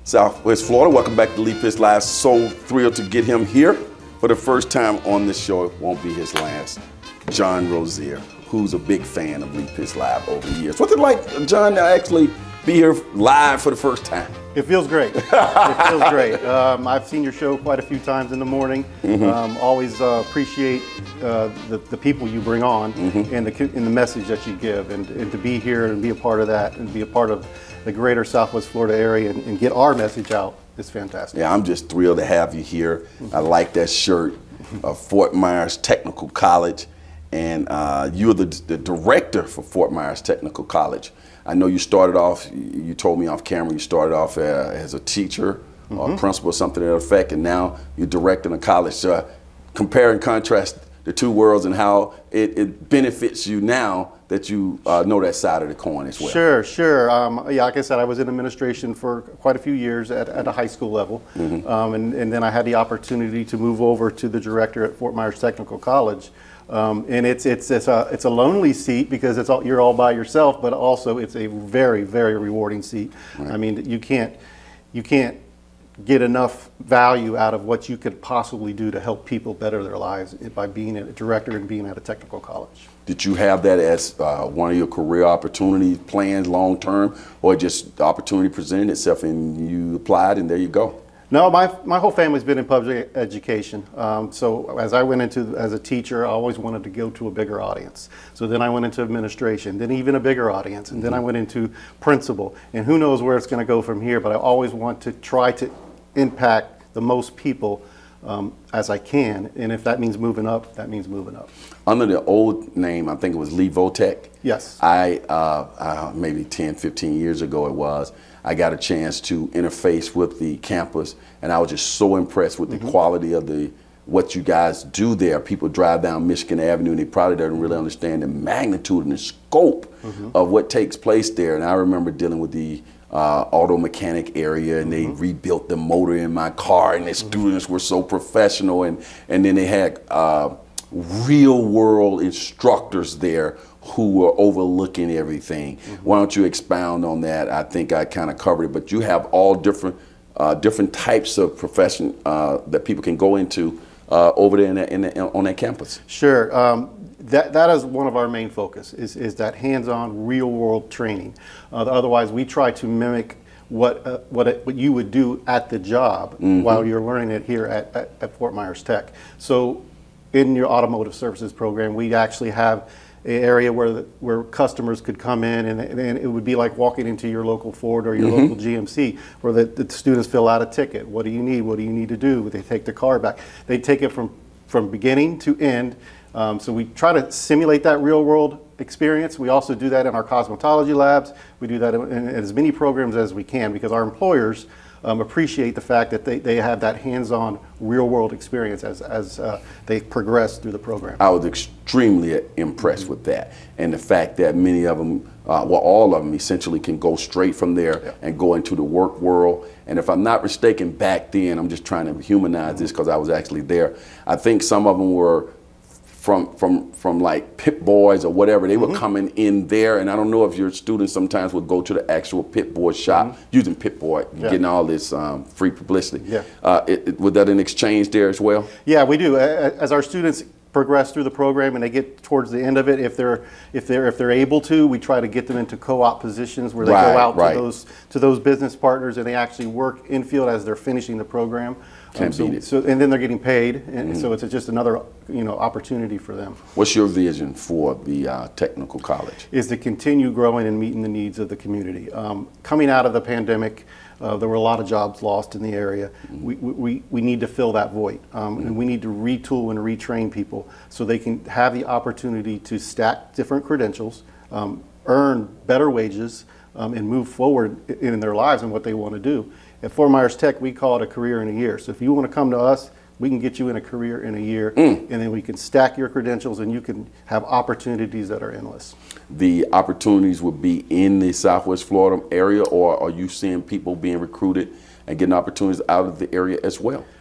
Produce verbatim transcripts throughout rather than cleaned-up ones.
Southwest Florida. Welcome back to Lee Pitts Live. So thrilled to get him here for the first time on this show. It won't be his last. John Roszell, who's a big fan of Lee Pitts Live over the years. What's it like, John, to actually be here live for the first time? It feels great. It feels great. Um, I've seen your show quite a few times in the morning. Mm-hmm. um, always uh, appreciate uh, the, the people you bring on mm-hmm. and, the, and the message that you give. And, and to be here and be a part of that and be a part of the greater Southwest Florida area and, and get our message out is fantastic. Yeah, I'm just thrilled to have you here. Mm-hmm. I like that shirt of Fort Myers Technical College. And uh, you're the, the director for Fort Myers Technical College. I know you started off, you told me off camera, you started off uh, as a teacher mm-hmm. or a principal or something to that effect, and now you're directing a college. So uh, compare and contrast the two worlds and how it, it benefits you now that you uh, know that side of the coin as well. Sure, sure. Um, yeah, like I said, I was in administration for quite a few years at, at a high school level. Mm-hmm. um, and, and then I had the opportunity to move over to the director at Fort Myers Technical College. Um, and it's it's it's a it's a lonely seat because it's all, you're all by yourself, but also it's a very very rewarding seat. Right. I mean, you can't you can't get enough value out of what you could possibly do to help people better their lives by being a director and being at a technical college. Did you have that as uh, one of your career opportunity plans long term, or just the opportunity presented itself and you applied and there you go? No, my, my whole family's been in public education. Um, so as I went into, as a teacher, I always wanted to go to a bigger audience. So then I went into administration, then even a bigger audience, and then I went into principal. And who knows where it's going to go from here, but I always want to try to impact the most people um, as I can. And if that means moving up, that means moving up. Under the old name, I think it was Lee Votech. Yes. I, uh, uh, maybe ten, fifteen years ago it was, I got a chance to interface with the campus, and I was just so impressed with the mm-hmm. quality of the what you guys do there. People drive down Michigan Avenue and they probably don't really understand the magnitude and the scope mm-hmm. of what takes place there. And I remember dealing with the uh, auto mechanic area, and mm-hmm. they rebuilt the motor in my car, and the mm-hmm. students were so professional, and, and then they had uh, real world instructors there who were overlooking everything. Mm-hmm. Why don't you expound on that? I think I kind of covered it, but you have all different uh, different types of profession uh, that people can go into uh, over there in that, in that, on that campus. Sure. Um, that, that is one of our main focus, is, is that hands-on real-world training. Uh, otherwise, we try to mimic what, uh, what, it, what you would do at the job mm-hmm. while you're learning it here at, at, at Fort Myers Tech. So in your automotive services program, we actually have area where the, where customers could come in, and, and it would be like walking into your local Ford or your mm-hmm. local G M C, where the, the students fill out a ticket. What do you need? What do you need to do? They take the car back. They take it from from beginning to end. Um, so we try to simulate that real world experience. We also do that in our cosmetology labs. We do that in, in as many programs as we can, because our employers Um, appreciate the fact that they, they have that hands-on real-world experience as, as uh, they progress through the program. I was extremely impressed with that, and the fact that many of them, uh, well, all of them essentially can go straight from there yeah. and go into the work world. And if I'm not mistaken, back then, I'm just trying to humanize mm-hmm. this because I was actually there, I think some of them were from from from like Pit Boys or whatever. They mm-hmm. were coming in there, and I don't know if your students sometimes would go to the actual Pit Boy shop mm-hmm. using Pit Boy, yeah. getting all this um, free publicity. Yeah. Uh, it, it, was that an exchange there as well? Yeah, we do. As our students progress through the program and they get towards the end of it, if they're if they're if they're able to, we try to get them into co-op positions where they right, go out right. to those to those business partners, and they actually work in field as they're finishing the program. Um, so, so, and then they're getting paid, and mm-hmm. so it's just another, you know, opportunity for them. What's your vision for the uh, technical college? Is to continue growing and meeting the needs of the community. Um, coming out of the pandemic, uh, there were a lot of jobs lost in the area. Mm-hmm. we, we, we need to fill that void, um, mm-hmm. and we need to retool and retrain people so they can have the opportunity to stack different credentials, um, earn better wages, um, and move forward in their lives and what they want to do. At Fort Myers Tech, we call it a career in a year. So if you want to come to us, we can get you in a career in a year, mm. and then we can stack your credentials, and you can have opportunities that are endless. The opportunities would be in the Southwest Florida area, or are you seeing people being recruited and getting opportunities out of the area as well?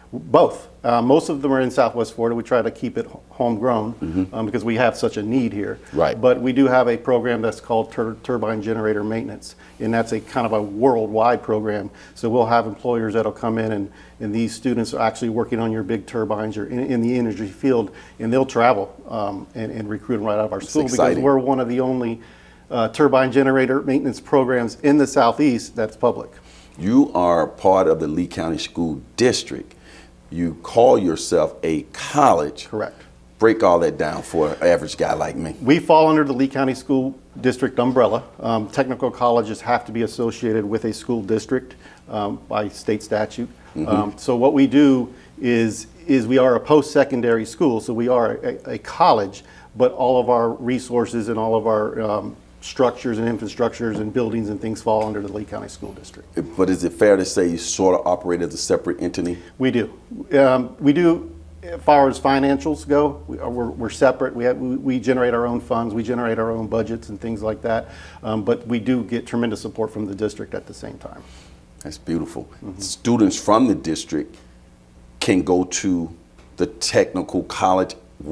Both. Uh, most of them are in Southwest Florida. We try to keep it homegrown Mm-hmm. um, because we have such a need here. Right. But we do have a program that's called tur turbine generator maintenance, and that's a kind of a worldwide program. So we'll have employers that'll come in, and, and these students are actually working on your big turbines or in, in the energy field, and they'll travel um, and, and recruit them right out of our school because exciting. we're one of the only uh, turbine generator maintenance programs in the Southeast that's public. You are part of the Lee County School District. You call yourself a college. Correct. Break all that down for an average guy like me. We fall under the Lee County School District umbrella. Um, technical colleges have to be associated with a school district um, by state statute. Mm-hmm. um, so what we do is, is we are a post-secondary school, so we are a, a college, but all of our resources and all of our um, structures and infrastructures and buildings and things fall under the Lee County School District. But is it fair to say you sort of operate as a separate entity? We do. Um, we do, as far as financials go, we, we're, we're separate. We, have, we, we generate our own funds, we generate our own budgets and things like that. Um, but we do get tremendous support from the district at the same time. That's beautiful. Mm-hmm. Students from the district can go to the technical college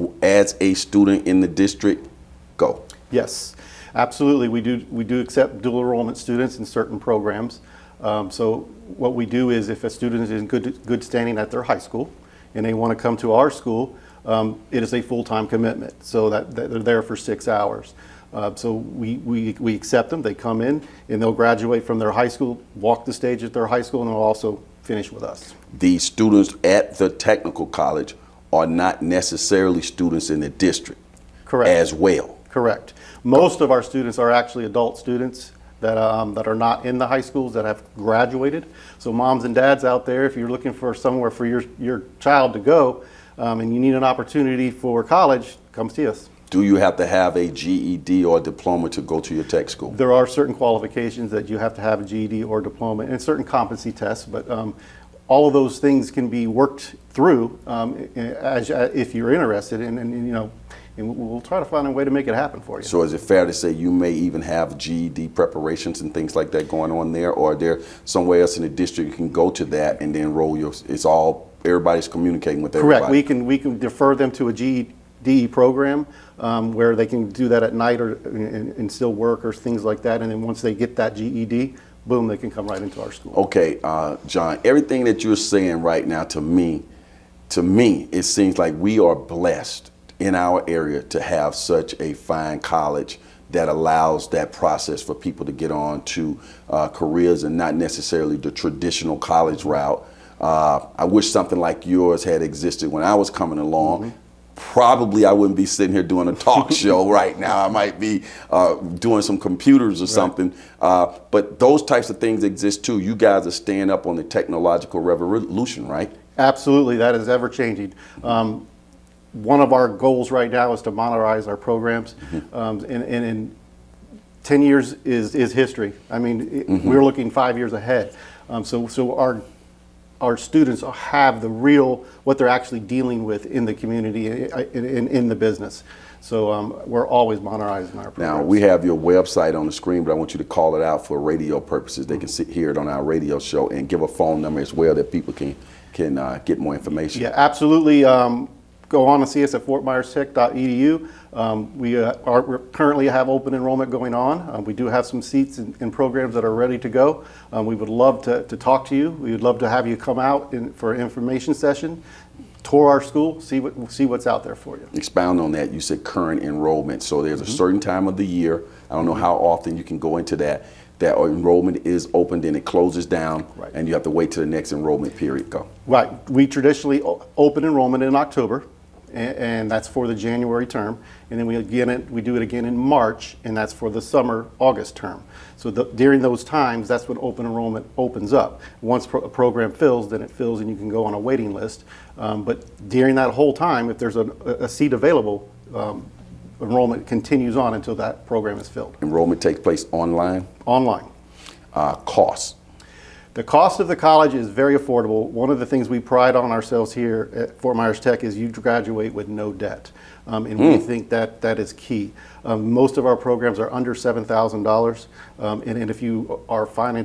as a student in the district. Go. Yes. Absolutely, we do. We do accept dual enrollment students in certain programs. Um, so what we do is, if a student is in good good standing at their high school, and they want to come to our school, um, it is a full-time commitment. So that, that they're there for six hours. Uh, so we, we we accept them. They come in, and they'll graduate from their high school, walk the stage at their high school, and they'll also finish with us. The students at the technical college are not necessarily students in the district. Correct. As well. Correct. Most of our students are actually adult students that, um, that are not in the high schools that have graduated. So moms and dads out there, if you're looking for somewhere for your, your child to go um, and you need an opportunity for college, come see us. Do you have to have a G E D or a diploma to go to your tech school? There are certain qualifications that you have to have a G E D or diploma and certain competency tests, but um, all of those things can be worked through um, as, if you're interested in, and, and you know, and we'll try to find a way to make it happen for you. So is it fair to say you may even have G E D preparations and things like that going on there, or are there somewhere else in the district you can go to that and then enroll your, it's all, everybody's communicating with everybody? Correct. We can, we can defer them to a G E D program um, where they can do that at night or and, and still work or things like that, and then once they get that G E D, boom, they can come right into our school. Okay, uh, John, everything that you're saying right now, to me, to me, it seems like we are blessed in our area to have such a fine college that allows that process for people to get on to uh, careers and not necessarily the traditional college route. Uh, I wish something like yours had existed when I was coming along. Mm-hmm. Probably I wouldn't be sitting here doing a talk show right now. I might be uh, doing some computers or right. something. Uh, but those types of things exist too. You guys are staying up on the technological revolution, right? Absolutely. That is ever changing. Um, One of our goals right now is to modernize our programs, mm-hmm. um, and, and in ten years is, is history. I mean, it, mm-hmm. we're looking five years ahead. Um, so so our, our students have the real, what they're actually dealing with in the community, in, in, in the business. So um, we're always modernizing our programs. Now, we have your website on the screen, but I want you to call it out for radio purposes. They can sit, hear it on our radio show, and give a phone number as well that people can, can uh, get more information. Yeah, absolutely. Um, Go on and see us at fort myers tech dot e d u. Um, we uh, are we currently have open enrollment going on. Um, we do have some seats in, in programs that are ready to go. Um, we would love to, to talk to you. We would love to have you come out in, for an information session, tour our school, see what see what's out there for you. Expound on that. You said current enrollment. So there's mm-hmm. a certain time of the year. I don't know how often you can go into that. That enrollment is opened and it closes down, right. and you have to wait till the next enrollment period go. Right. We traditionally open enrollment in October, and, and that's for the January term, and then we again it, we do it again in March, and that's for the summer August term. So the, during those times, that's when open enrollment opens up. Once pro a program fills, then it fills, and you can go on a waiting list. Um, but during that whole time, if there's a, a seat available, um, enrollment continues on until that program is filled. Enrollment takes place online? Online. Uh, costs? The cost of the college is very affordable. One of the things we pride on ourselves here at Fort Myers Tech is you graduate with no debt. Um, and mm. we think that that is key. Um, most of our programs are under seven thousand dollars. Um, and, and if you are financial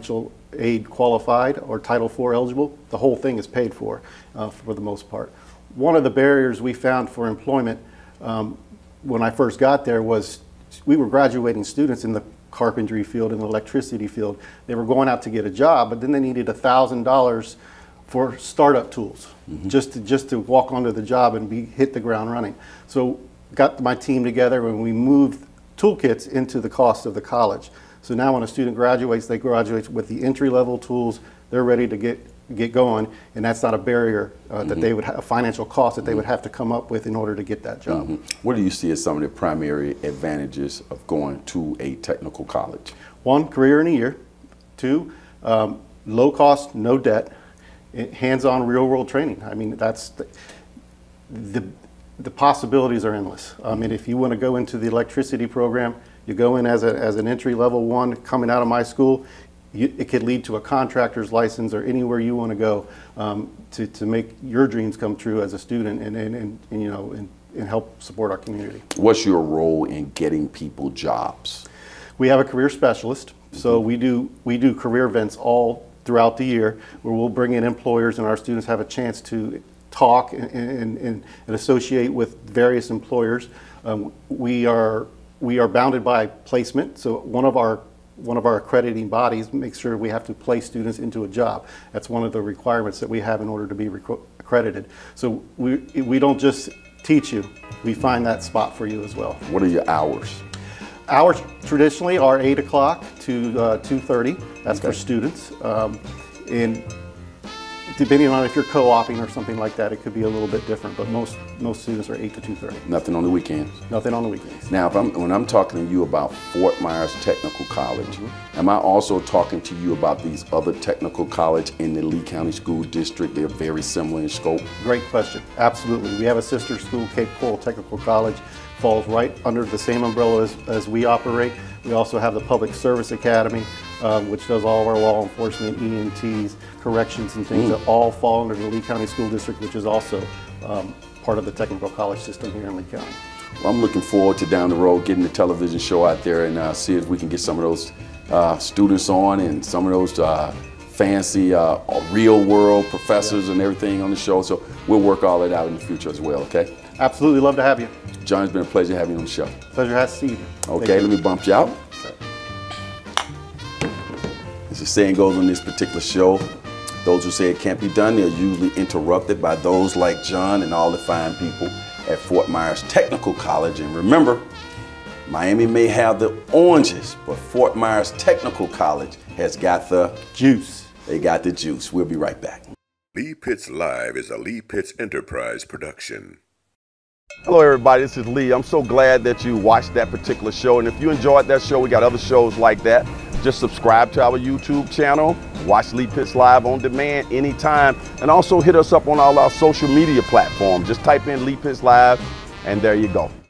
aid qualified or Title four eligible, the whole thing is paid for, uh, for the most part. One of the barriers we found for employment um, when I first got there was we were graduating students in the carpentry field and the electricity field. They were going out to get a job, but then they needed a thousand dollars for startup tools, mm-hmm. just to, just to walk onto the job and be hit the ground running. So got my team together and we moved toolkits into the cost of the college. So now when a student graduates, they graduate with the entry-level tools. They're ready to get get going, and that's not a barrier uh, mm-hmm. that they would have, a financial cost that they would have to come up with in order to get that job. Mm-hmm. What do you see as some of the primary advantages of going to a technical college? One, career in a year. Two, um, low cost, no debt, hands-on real-world training. I mean, that's the, the the possibilities are endless. I mean, if you want to go into the electricity program, you go in as a as an entry-level one coming out of my school. You, it could lead to a contractor's license or anywhere you want to go um, to, to make your dreams come true as a student and, and, and, and you know and, and help support our community. What's your role in getting people jobs? We have a career specialist, mm-hmm. so we do we do career events all throughout the year where we'll bring in employers and our students have a chance to talk and, and, and, and associate with various employers. Um, we are we are bounded by placement, so one of our one of our accrediting bodies makes sure we have to place students into a job. That's one of the requirements that we have in order to be accredited. So we, we don't just teach you, we find that spot for you as well. What are your hours? Hours traditionally are eight o'clock to uh, two thirty. That's okay. For students. Um, and depending on if you're co-oping or something like that, it could be a little bit different, but most most students are eight to two thirty. Nothing on the weekends? Nothing on the weekends. Now, if I'm, when I'm talking to you about Fort Myers Technical College, mm-hmm. am I also talking to you about these other technical colleges in the Lee County School District? They're very similar in scope. Great question. Absolutely. We have a sister school, Cape Coral Technical College, falls right under the same umbrella as, as we operate. We also have the Public Service Academy, um, which does all of our law enforcement, E M Ts, corrections and things mm. that all fall under the Lee County School District, which is also um, part of the technical college system here in Lee County. Well, I'm looking forward to down the road getting the television show out there and uh, see if we can get some of those uh, students on and some of those uh, fancy uh, real world professors yeah. and everything on the show. So we'll work all that out in the future as well, okay? Absolutely, love to have you. John, it's been a pleasure having you on the show. Pleasure to see you. Okay, let me bump you out. As the saying goes on this particular show, those who say it can't be done, they're usually interrupted by those like John and all the fine people at Fort Myers Technical College. And remember, Miami may have the oranges, but Fort Myers Technical College has got the juice. They got the juice. We'll be right back. Lee Pitts Live is a Lee Pitts Enterprise production. Hello everybody, this is Lee. I'm so glad that you watched that particular show, and if you enjoyed that show, we got other shows like that. Just subscribe to our YouTube channel, watch Lee Pitts Live on demand anytime, and also hit us up on all our social media platforms. Just type in Lee Pitts Live, and there you go.